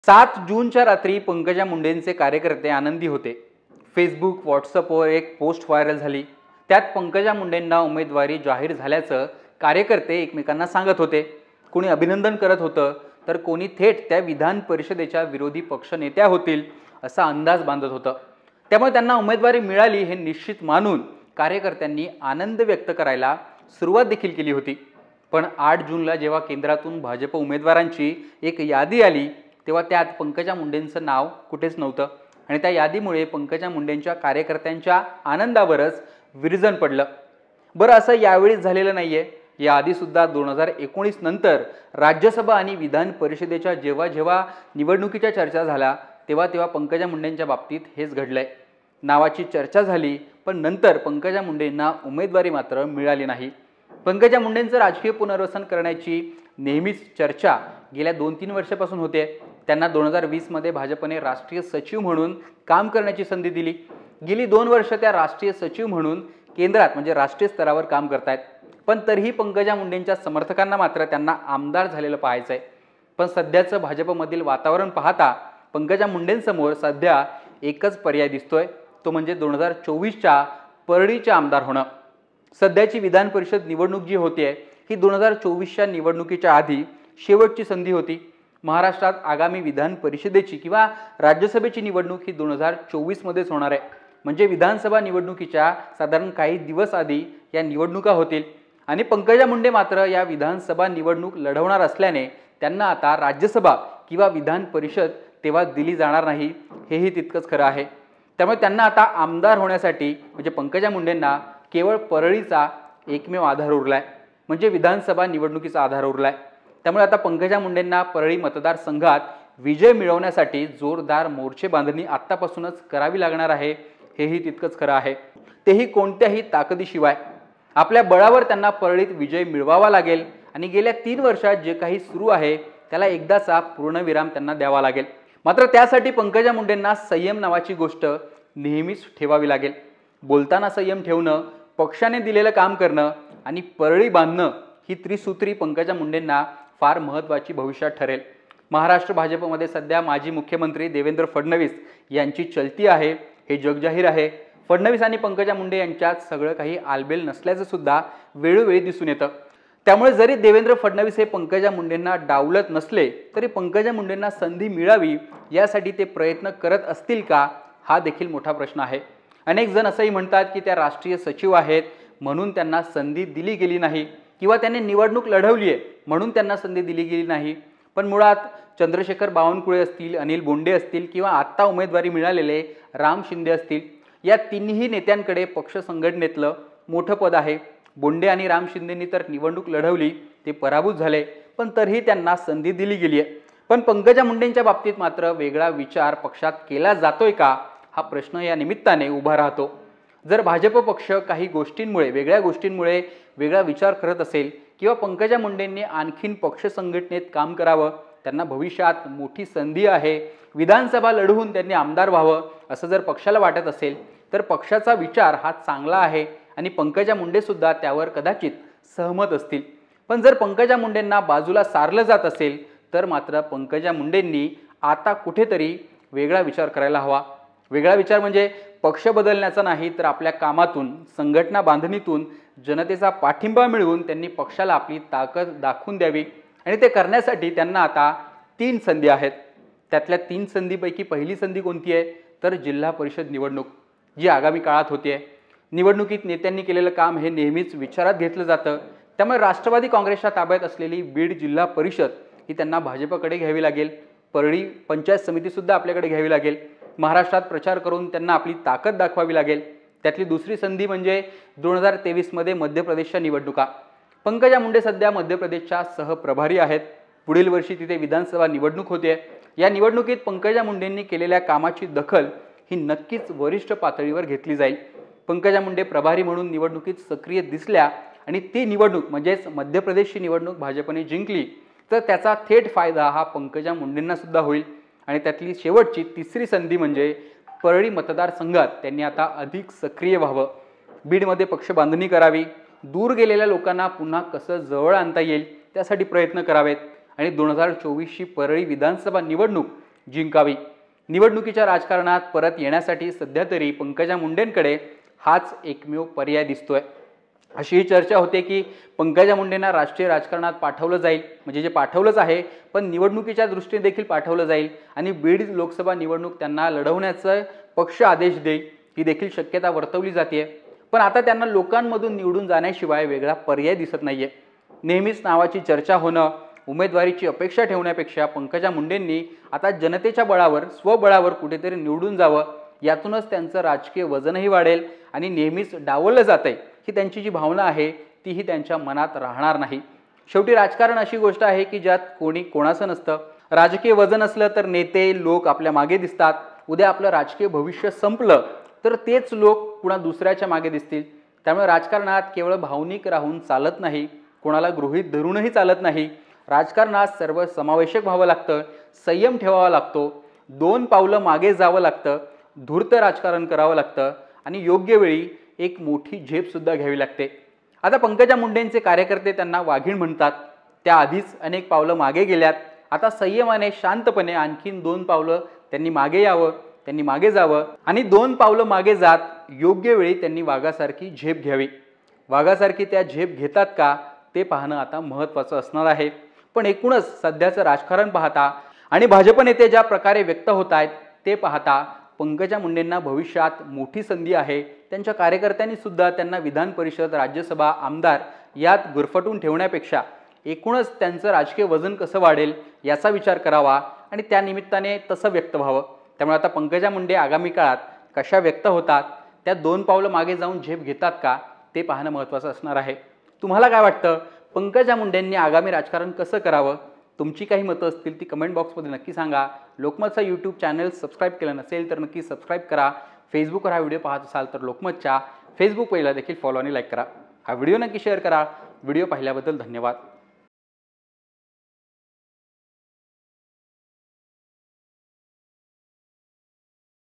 7 जूनच्या रात्री पंकजा मुंडेंचे कार्यकर्ते आनंदी होते। फेसबुक व्हॉट्सअपवर एक पोस्ट व्हायरल झाली। त्यात पंकजा मुंडेंना उमेदवारी जाहीर झाल्याचं कार्यकर्ते एकमेकांना सांगत होते। कोणी अभिनंदन करत होतं तर कोणी थेट त्या विधान परिषदेच्या विरोधी पक्ष नेत्या होतील असा अंदाज बांधत होतं। त्यामुळे त्यांना उमेदवारी मिळाली हे निश्चित मानून कार्यकर्त्यांनी आनंद व्यक्त करायला सुरुवात देखील केली होती। पण 8 जूनला जेव्हा केंद्रातून भाजप उमेदवारांची एक यादी आली तेव्हा त्यात पंकजा मुंडेंचं नाव कुठेच नव्हतं आणि त्या यादीमुळे पंकजा मुंडेंच्या कार्यकर्त्यांच्या आनंदावरच विरजण पडलं। बरं, असं यावेळी झालेलं नाहीये। याआधी सुद्धा 2019 नंतर राज्यसभा आणि विधान परिषदेच्या जेव्हा निवडणुकीच्या चर्चा झाल्या तेव्हा पंकजा मुंडेंच्या बाबतीत हेच घडलंय। नावाची चर्चा झाली पण नंतर पंकजा मुंडेंना उमेदवारी मात्र मिळाली नाही। पंकजा मुंडेंचं राजकीय पुनर्वसन करण्याची नेहमीच चर्चा गेल्या 2-3 वर्षापासून होते। त्यांना 2020 मध्ये भाजपने राष्ट्रीय सचिव म्हणून काम करण्याची संधी दिली। गेली 2 वर्ष त्या राष्ट्रीय सचिव म्हणून केंद्रात म्हणजे राष्ट्रीय स्तरावर काम करतायत। पण तरीही पंकजा मुंडेंच्या समर्थकांना मात्र त्यांना आमदार झालेलं पाहायचंय। पण सध्याचं भाजपमधील वातावरण पाहता पंकजा मुंडेंसमोर सध्या एकच पर्याय दिसतोय, तो म्हणजे 2024च्या परळीचे आमदार होणं। सध्याची विधान परिषद निवडणूक जी होतीये ही 2024च्या निवडणुकीच्या आधी शेवटची संधी होती। महाराष्ट्रात आगामी विधान परिषदेची किंवा राज्यसभेची निवडणूक ही 2024 मध्येच होणार आहे। म्हणजे विधानसभा निवडणुकीच्या साधारण काही दिवस आधी या निवडणुका होतील आणि पंकजा मुंडे मात्र या विधानसभा निवडणूक लढवणार असल्याने त्यांना आता राज्यसभा किंवा विधान परिषद तेव्हा दिली जाणार नाही, हेही तितकंच खरं आहे। त्यामुळे त्यांना आता आमदार होण्यासाठी म्हणजे पंकजा मुंडेंना केवळ परळीचा एकमेव आधार उरलाय, म्हणजे विधानसभा निवडणुकीचा आधार उरलाय। त्यामुळे आता पंकजा मुंडेंना परळी मतदारसंघात विजय मिळवण्यासाठी जोरदार मोर्चे बांधणी आत्तापासूनच करावी लागणार आहे, हेही तितकंच खरं आहे। तेही कोणत्याही ताकदीशिवाय आपल्या बळावर त्यांना परळीत विजय मिळवावा लागेल आणि गेल्या 3 वर्षात जे काही सुरू आहे त्याला एकदाचा पूर्णविराम त्यांना द्यावा लागेल। मात्र त्यासाठी पंकजा मुंडेंना संयम नावाची गोष्ट नेहमीच ठेवावी लागेल। बोलताना संयम ठेवणं, पक्षाने दिलेलं काम करणं आणि परळी बांधणं ही त्रिसूत्री पंकजा मुंडेंना फार महत्त्वाची भविष्यात ठरेल। महाराष्ट्र भाजपमध्ये सध्या माजी मुख्यमंत्री देवेंद्र फडणवीस यांची चलती आहे, हे जगजाहीर आहे। फडणवीस आणि पंकजा मुंडे यांच्यात सगळं काही आलबेल नसल्याचं सुद्धा वेळोवेळी दिसून येतं। त्यामुळे जरी देवेंद्र फडणवीस हे पंकजा मुंडेंना डावलत नसले तरी पंकजा मुंडेंना संधी मिळावी यासाठी ते प्रयत्न करत असतील का, हा देखील मोठा प्रश्न आहे। अनेक जण असंही म्हणतात की त्या राष्ट्रीय सचिव आहेत म्हणून त्यांना संधी दिली गेली नाही किंवा त्यांनी निवडणूक लढवली आहे म्हणून त्यांना संधी दिली गेली नाही। पण मुळात चंद्रशेखर बावनकुळे असतील, अनिल बोंडे असतील किंवा आत्ता उमेदवारी मिळालेले राम शिंदे असतील, या तिन्ही नेत्यांकडे पक्ष संघटनेतलं मोठं पद आहे। बोंडे आणि राम शिंदेंनी तर निवडणूक लढवली, ते पराभूत झाले, पण तरीही त्यांना संधी दिली गेली आहे। पण पंकजा मुंडेंच्या बाबतीत मात्र वेगळा विचार पक्षात केला जातोय का, हा प्रश्न या निमित्ताने उभा राहतो। जर भाजप पक्ष काही गोष्टींमुळे वेगळा विचार करत असेल किंवा पंकजा मुंडेंनी आणखीन पक्ष संघटनेत काम करावं, त्यांना भविष्यात मोठी संधी आहे, विधानसभा लढवून त्यांनी आमदार व्हावं असं जर पक्षाला वाटत असेल तर पक्षाचा विचार हा चांगला आहे आणि पंकजा मुंडे सुद्धा त्यावर कदाचित सहमत असतील। पण जर पंकजा मुंडेंना बाजूला सारलं जात असेल तर मात्र पंकजा मुंडेंनी आता कुठेतरी वेगळा विचार करायला हवा। वेगळा विचार म्हणजे पक्ष बदलण्याचा नाही, तर आपल्या कामातून, संघटना बांधणीतून जनतेचा पाठिंबा मिळवून त्यांनी पक्षाला आपली ताकद दाखवून द्यावी आणि ते करण्यासाठी त्यांना आता 3 संधी आहेत। त्यातल्या 3 संधीपैकी पहिली संधी कोणती आहे तर जिल्हा परिषद निवडणूक, जी आगामी काळात होते। निवडणुकीत नेत्यांनी केलेलं काम हे नेहमीच विचारात घेतलं जातं। त्यामुळे राष्ट्रवादी काँग्रेसच्या ताब्यात असलेली बीड जिल्हा परिषद ही त्यांना भाजपकडे घ्यावी लागेल। परळी पंचायत समिती सुद्धा आपल्याकडे घ्यावी लागेल। महाराष्ट्रात प्रचार करून त्यांना आपली ताकद दाखवावी लागेल। त्यातली दुसरी संधी म्हणजे 2023 मध्ये मध्य प्रदेशच्या निवडणुका। पंकजा मुंडे सध्या मध्य प्रदेशच्या सहप्रभारी आहेत। पुढील वर्षी तिथे विधानसभा निवडणूक होते। या निवडणुकीत पंकजा मुंडेंनी केलेल्या कामाची दखल ही नक्कीच वरिष्ठ पातळीवर घेतली जाईल। पंकजा मुंडे प्रभारी म्हणून निवडणुकीत सक्रिय दिसल्या आणि ती निवडणूक म्हणजेच मध्य प्रदेशची निवडणूक भाजपने जिंकली तर त्याचा थेट फायदा हा पंकजा मुंडेंना सुद्धा होईल। आणि त्यातली शेवटची तिसरी संधी म्हणजे परळी मतदारसंघात त्यांनी आता अधिक सक्रिय व्हावं, बीडमध्ये पक्ष बांधणी करावी, दूर गेलेल्या लोकांना पुन्हा कसं जवळ आणता येईल त्यासाठी प्रयत्न करावेत आणि 2024ची परळी विधानसभा निवडणूक जिंकावी। निवडणुकीच्या राजकारणात परत येण्यासाठी सध्या तरी पंकजा मुंडेंकडे हाच एकमेव पर्याय दिसतोय। अशी ही चर्चा होते की पंकजा मुंडेंना राष्ट्रीय राजकारणात पाठवलं जाईल, म्हणजे जे पाठवलंच आहे पण निवडणुकीच्या दृष्टीने देखील पाठवलं जाईल आणि बीड लोकसभा निवडणूक त्यांना लढवण्याचा पक्ष आदेश देईल, ही देखील शक्यता वर्तवली जाते। पण आता त्यांना लोकांमधून निवडून जाण्याशिवाय वेगळा पर्याय दिसत नाहीये। नेहमीच नावाची चर्चा होणं, उमेदवारीची अपेक्षा ठेवण्यापेक्षा पंकजा मुंडेंनी आता जनतेच्या बळावर, स्वबळावर कुठेतरी निवडून जावं, यातूनच त्यांचं राजकीय वजनही वाढेल आणि नेहमीच डावललं जातंय ही त्यांची जी भावना आहे तीही त्यांच्या मनात राहणार नाही। शेवटी राजकारण अशी गोष्ट आहे की ज्यात कोणी कोणाचं नसतं। राजकीय वजन असलं तर नेते, लोक आपल्या मागे दिसतात। उद्या आपलं राजकीय भविष्य संपलं तर तेच लोक पुन्हा दुसऱ्याच्या मागे दिसतील। त्यामुळे राजकारणात केवळ भावनिक राहून चालत नाही, कोणाला गृहीत धरूनही चालत नाही। राजकारणात सर्व समावेशक व्हावं लागतं, संयम ठेवावा लागतो, 2 पावलं मागे जावं लागतं, धूर्त राजकारण करावं लागतं आणि योग्य वेळी एक मोठी झेप सुद्धा घ्यावी लागते। आता पंकजा मुंडेंचे कार्यकर्ते त्यांना वाघीण म्हणतात, त्या आधीच अनेक पावलं मागे गेल्यात। आता संयमाने, शांतपणे आणखीन 2 पावलं त्यांनी मागे यावं, त्यांनी मागे जावं आणि 2 पावलं मागे जात योग्य वेळी त्यांनी वाघासारखी झेप घ्यावी। वाघासारखी त्या झेप घेतात का ते पाहणं आता महत्त्वाचं असणार आहे। पण एकूणच सध्याचं राजकारण पाहता आणि भाजप नेते ज्या प्रकारे व्यक्त होत आहेत ते पाहता पंकजा मुंडेंना भविष्यात मोठी संधी आहे। त्यांच्या कार्यकर्त्यांनी सुद्धा त्यांना विधान परिषद, राज्यसभा, आमदार यात गुरफटून ठेवण्यापेक्षा एकूणच त्यांचं राजकीय वजन कसं वाढेल याचा विचार करावा आणि त्या निमित्ताने तसं व्यक्त व्हावं। त्यामुळे आता पंकजा मुंडे आगामी काळात कशा व्यक्त होतात, त्या 2 पावलं मागे जाऊन झेप घेतात का ते पाहणं महत्त्वाचं असणार आहे। तुम्हाला काय वाटतं, पंकजा मुंडेंनी आगामी राजकारण कसं करावं? तुमची काही मतं असतील ती कमेंट बॉक्समध्ये नक्की सांगा। लोकमतचा यूट्यूब चॅनल सबस्क्राईब केलं नसेल तर नक्की सबस्क्राईब करा। फेसबुकवर हा व्हिडिओ पाहत असाल तर लोकमतच्या फेसबुक पेजला देखील फॉलो आणि लाईक करा। हा व्हिडिओ नक्की शेअर करा। व्हिडिओ पाहिल्याबद्दल धन्यवाद।